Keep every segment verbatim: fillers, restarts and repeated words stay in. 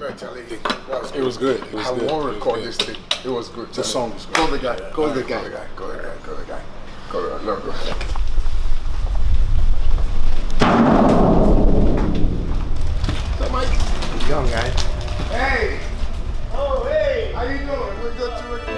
Right, Charlie. That was It was good. It was I good. won't It was record good. this thing. It was good. The song was good. Call the guy. Yeah. Call the Alright, guy. call the guy. Call the guy. Call the guy. Call the guy. Call the guy. What's up, Mike? Young guy. Hey. Oh, hey. How you doing? We got to record.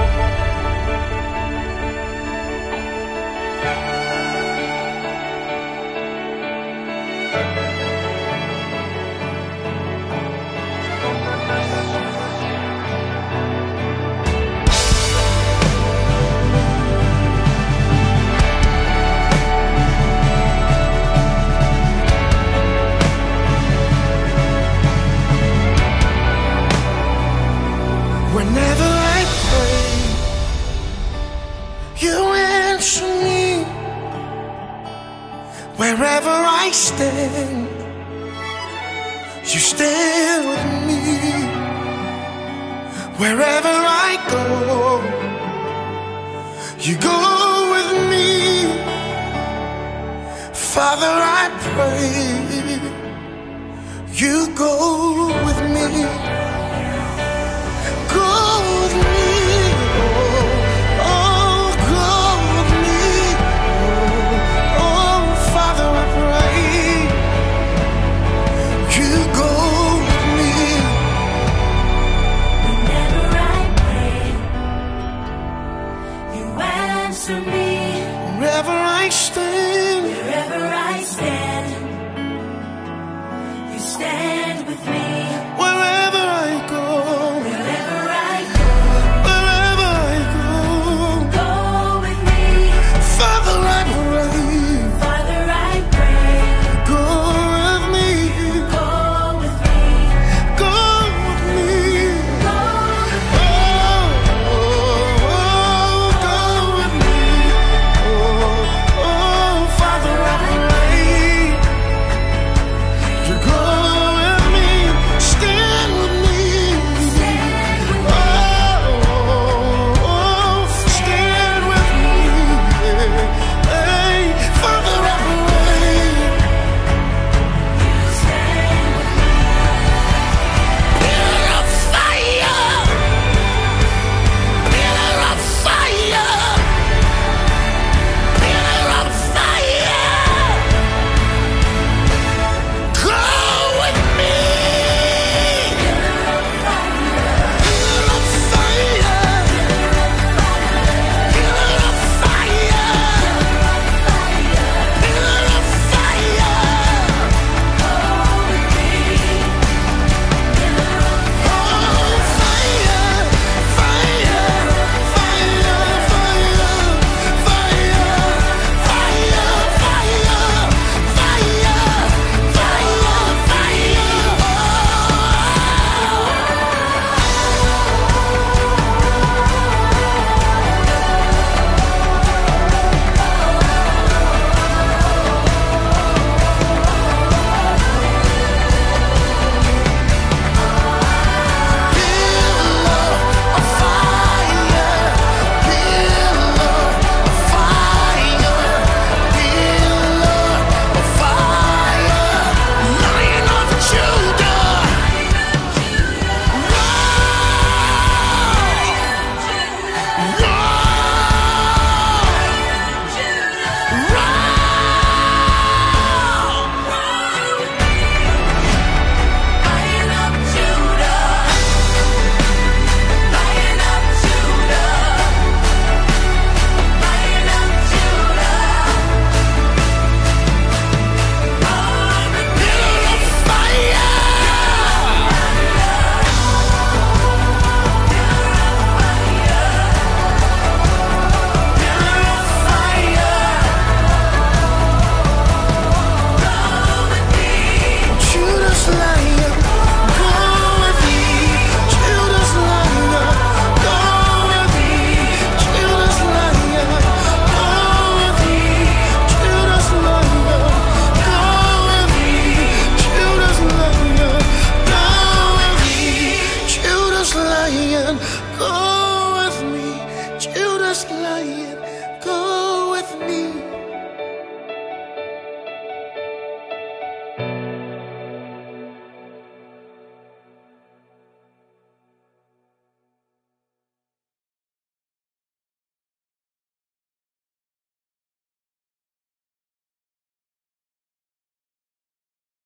Whenever I pray, you answer me. Wherever I stand, you stand with me. Wherever I go, you go with me. Father, I pray, you go with me.